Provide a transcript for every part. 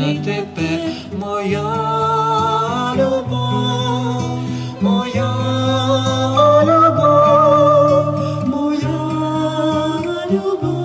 мене тепер моя любов, моя любов, моя любов.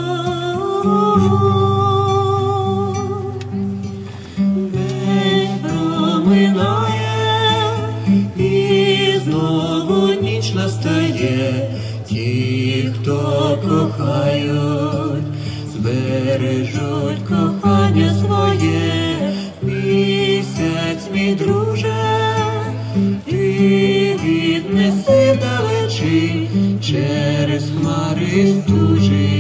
День проминає і знову ніч настає. Ті, хто кохають, збережуть кохання своє. Місяць, мій друже, ти віднеси далечінь через хмари стужі.